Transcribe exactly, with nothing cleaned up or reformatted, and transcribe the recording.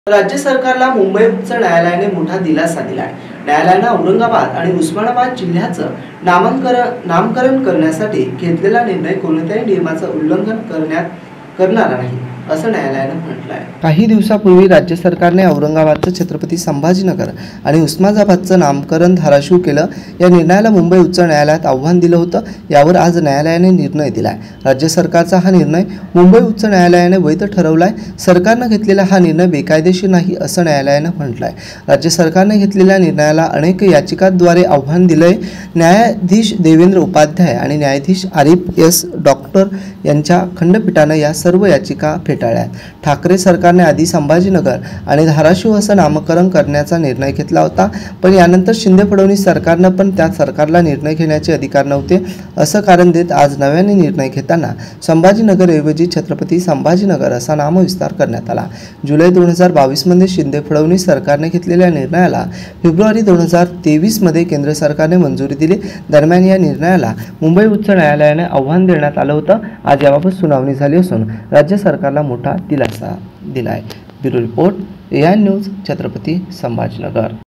राज्य सरकारला मुंबई उच्च न्यायालयाने मोठा दिलासा दिलाय। न्यायालयाने औरंगाबाद आणि उस्मानाबाद जिल्ह्याचं नामांकन नामकरण करण्यासाठी घेतलेला निर्णय कोणत्याही नियमाचं उल्लंघन करण्यात करणारा नाही असं न्यायालयाने म्हटलं आहे। काही दिवसापूर्वी राज्य सरकारने औरंगाबादचं छत्रपती संभाजीनगर आणि उस्मानाबादचं नामकरण धाराशिव केलं। या निर्णयाला मुंबई उच्च न्यायालयात आव्हान दिलं होतं। यावर आज न्यायालयाने निर्णय दिलाय। राज्य सरकारचा हा निर्णय मुंबई उच्च न्यायालयाने वैध ठरवलाय। सरकारने घेतलेला हा निर्णय बेकायदेशीर नाही असं न्यायालयाने म्हटलंय। राज्य सरकारने घेतलेल्या निर्णयाला अनेक याचिकांद्वारे आव्हान दिलंय। न्यायाधीश देवेंद्र उपाध्याय आणि न्यायाधीश आरिफ एस डॉक्टर यांच्या खंडपीठाने या सर्व याचिका फेटाळल्या। ठाकरे सरकारने आधी संभाजीनगर आणि धाराशिव असं नामकरण करण्याचा निर्णय घेतला होता, पण यानंतर शिंदे फडणवीस सरकारने पण त्या सरकारला निर्णय घेण्याचे अधिकार नव्हते असं कारण देत आज नव्याने निर्णय घेताना संभाजीनगर ऐवजी छत्रपती संभाजीनगर असा नामविस्तार करण्यात आला। जुलै दोन हजार बावीस मध्ये शिंदे फडणवीस सरकारने घेतलेल्या निर्णयाला फेब्रुवारी दोन हजार तेवीस मध्ये केंद्र सरकारने मंजुरी दिली। दरम्यान या निर्णयाला मुंबई उच्च न्यायालयाने आव्हान देण्यात आलं होतं। आज याबाबत सुनावणी झाली असून राज्य सरकारला मोठा दिलासा दिलाय। Bureau report, A N news, Chhatrapati Sambhajinagar.